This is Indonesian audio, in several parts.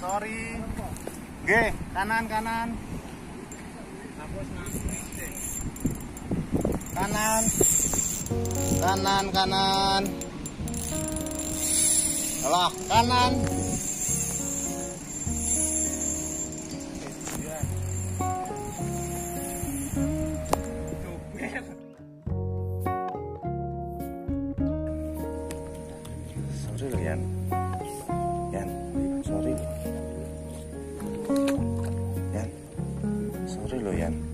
Sorry. Nggih, kanan. Kanan. Alah, kanan. Sorry loh, Yan. Sorry loh. Sorry loh, Yan.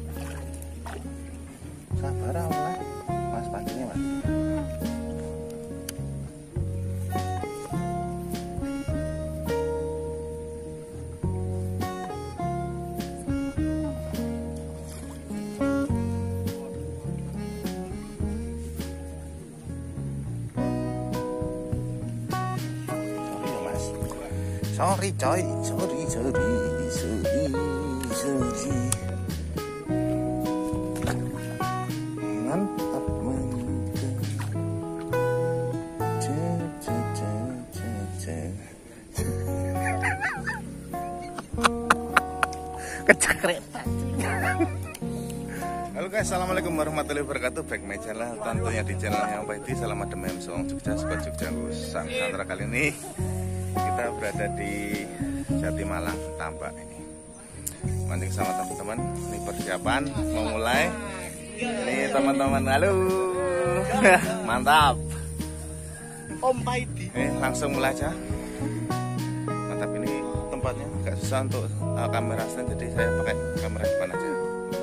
Sabar Allah. Mas pancingnya, Mas. Sorry coy, sorry. Mantap. Kecak kereta. Halo guys, assalamualaikum warahmatullahi wabarakatuh. Back my channel, tentunya di channel yang baik di Selamat Demem Song Jogja, Jogja Nusantara. Kali ini kita berada di Jatimalang, Tambak ini. Mancing sama teman-teman. Ini persiapan mau mulai. Ini teman-teman, halo. Mantap. Om Paidi. Langsung mulai aja. Mantap, ini tempatnya agak susah untuk kamera stand, jadi saya pakai kamera depan aja.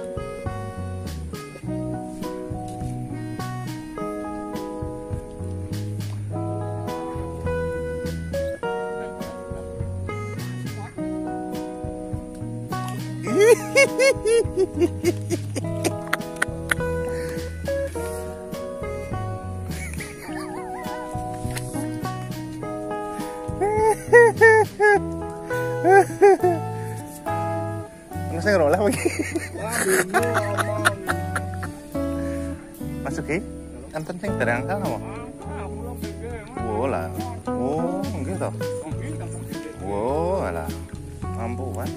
Saya ngerolah lagi. Masuki, enten sing dereng kamu. Wola. Oh, gitu. Wow, alah. Ampuan.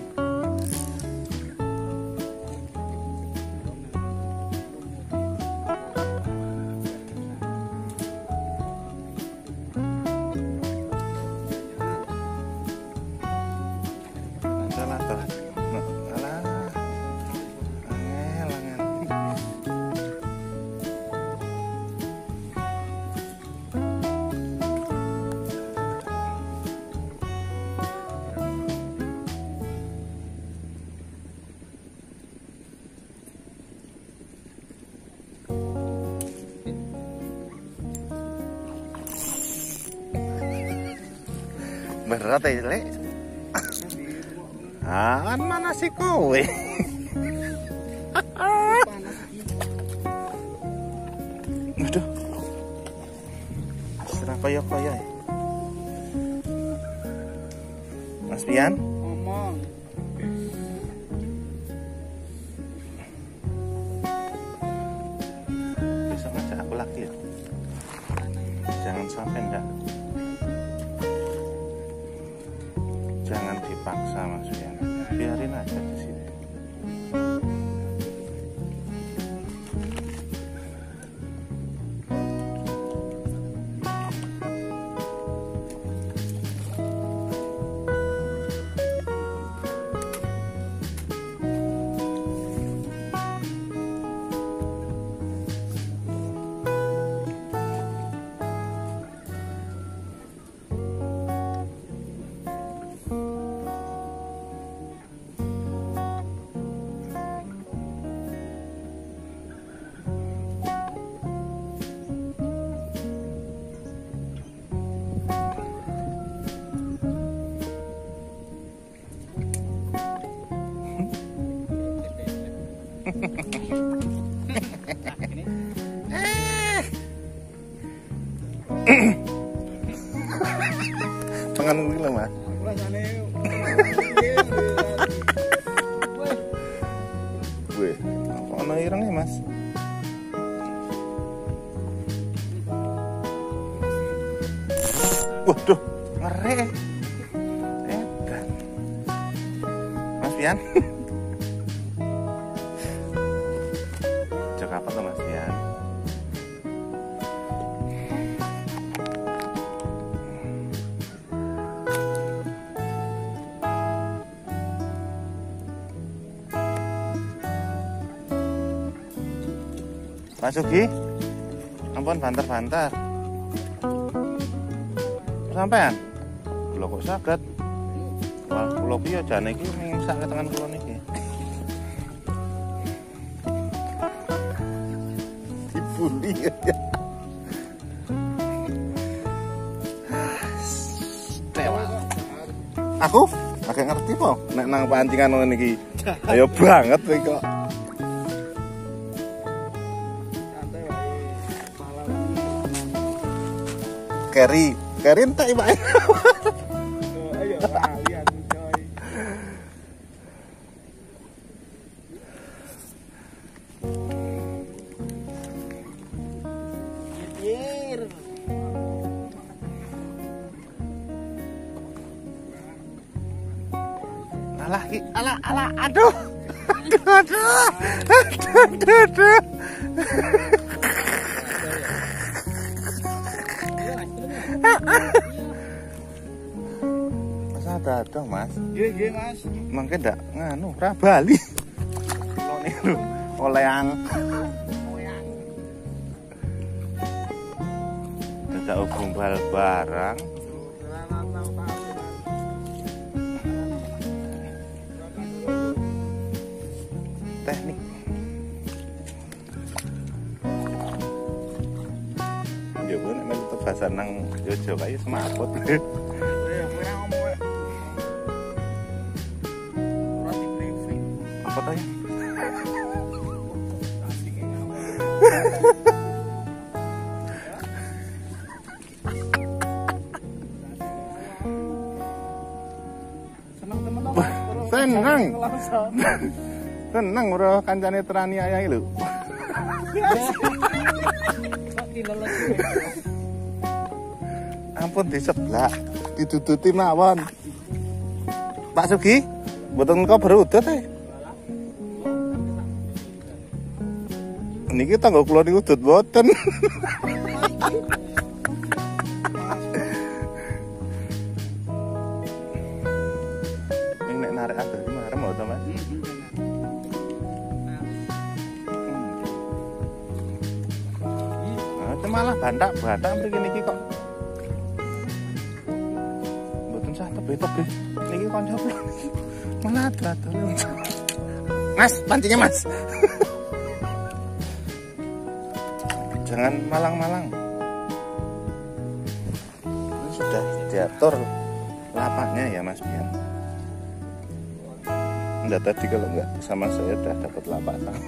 Berat ya, Le? Kan mana sih kowe? Aduh. Serah koyo-koyo ya. Mas Pian? Ngomong. Besok ngajak aku lagi ya. Jangan sampai enggak. Jangan dipaksa Mas Pian. Biarin aja di sini. Tangan gue lah Mas. Gue, apa ana irengnya Mas? Waduh, ngeri. Edan. Pian. Cek apa tuh Mas Pian? Mas Sugi, ampun banter-banter. Sampean? Lho kok saged? Wah, kula ki ya jane iki sak tangan kula niki. Dibuli ya. Dewa. Aku agak ngerti kok nek nang pancingan ngene iki. Ayo banget kowe kok. Keri entek Pak. Ayo lihat coy. Gitir. Alah, aduh. Aduh. Mas ada Mas. Nggih, Mas. Mangke ndak nganu ra bali. Kok niku oleang. Dadak gumbal barang. Teknik. Ya gue nek melu tebasan nang Jojo kae semaput. Apa tanya? Seneng. Seneng bro kancane teraniaya iki lho. Ampun diseblak, ditututi mawon. Pak Sugi, mboten kok berudut e. Niki tangga kula niku udut mboten. Ning nek narik adoh iki marem mboten, Mas. Malah bantak mriki niki kok. Mboten sah tebe-tebe. Niki kanca kula. Malah adol. Mas, pancingnya Mas. Jangan malang-malang. Ini sudah diatur lapaknya ya Mas Pian. Enggak tadi kalau enggak sama saya udah dapat lapak sama.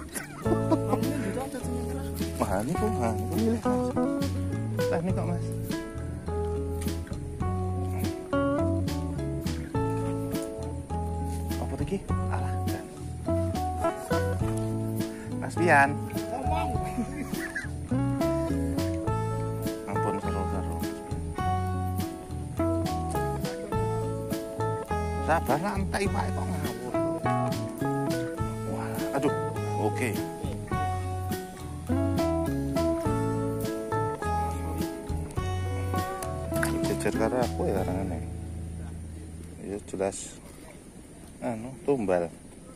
Wah ini kok milih Mas. Nah ini kok Mas. Apa lagi? Alah. Mas Pian. Ampun seru-seru. Sabar santai Pak kok ngawur. Wah, aduh. Oke. Karena aku ya karangannya ya jelas tumbal.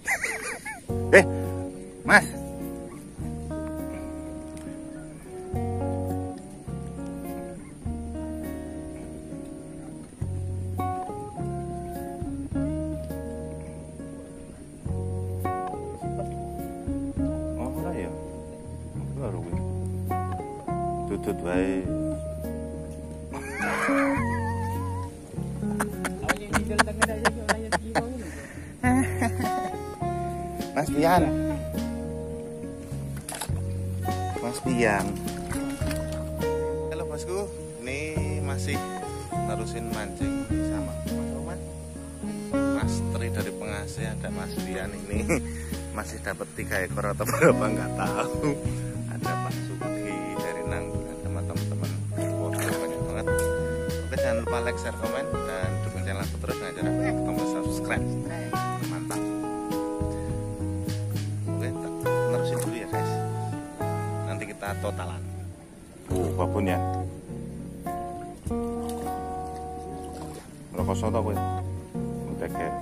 Mas ora ya baru tutut bae. Mas Pian. Halo bosku, ini masih terusin mancing sama teman-teman. Mas Tri dari Pengasih, ada Mas Pian ini masih dapat 3 ekor atau berapa nggak tahu. Ada Pak Sugi dari Nanggungan sama teman-teman. Wow, banyak banget. Oke, jangan lupa like, share, komen, dan dukung channel aku terus. Jangan lupa subscribe. Mantap. totalan. Babon ya. Rokok soto kowe. Tekek.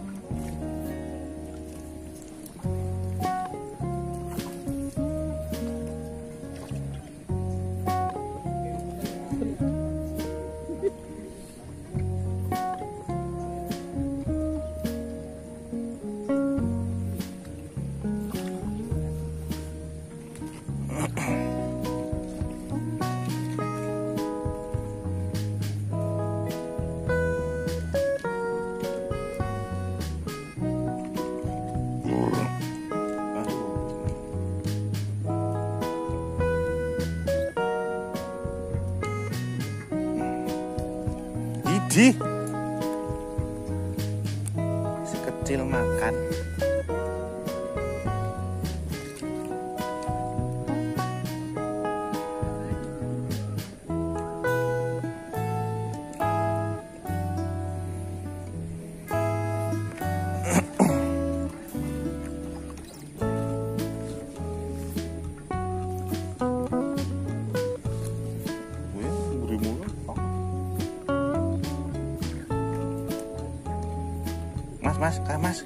Idi si kecil makan. Mas, Kak Mas.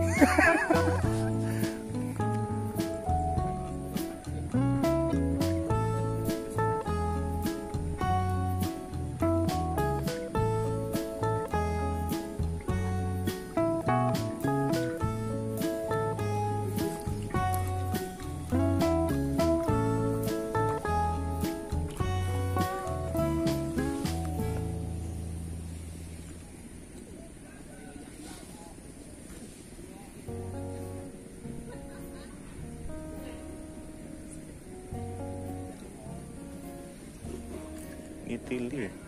Itili ya.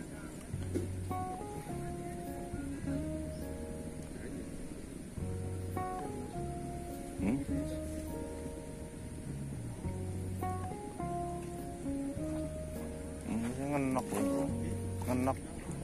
Ngenok lho. Ngenok.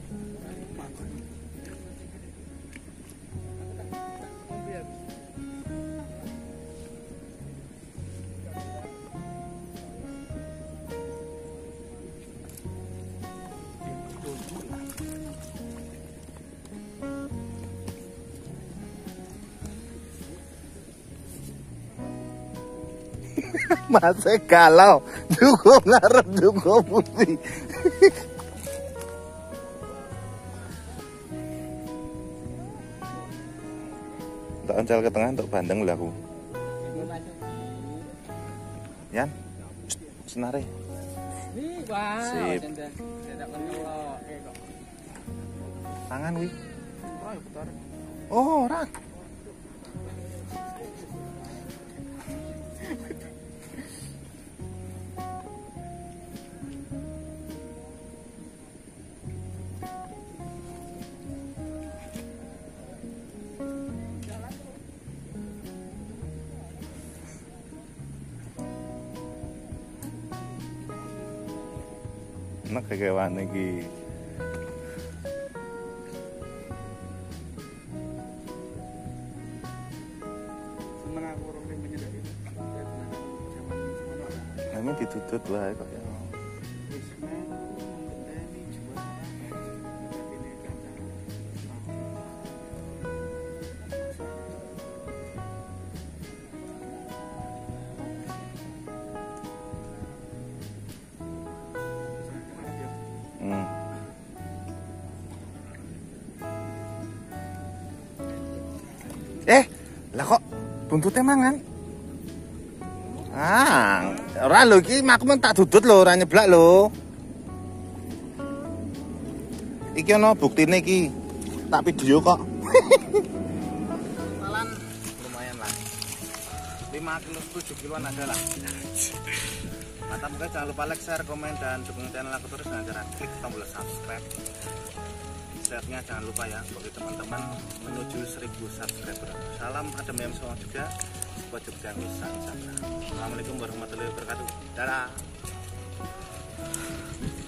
Masih galau, juga ngarep juga putih. Tak oncal ke tengah untuk bandeng lah aku. Yan, senare. Sip. Tangan wi. Oh, rak. Enak kegawan iki. Kami ditutut lah kok ya. Lah kok buntute mangan? Ora lho iki aku men tak dudut lho, ora nyeblak lho. Iki ana buktine iki. Tak video kok. Totalan lumayan lah. 5 kilo 7 kiloan ada lah. Mantap guys, jangan lupa like, share, komen, dan dukung channel aku terus dengan cara klik tombol subscribe. Share-nya jangan lupa ya bagi teman-teman menuju 1000 subscriber. Salam Adem Yam semua juga buat Jogja Nusantara. Assalamualaikum warahmatullahi wabarakatuh. Dadah.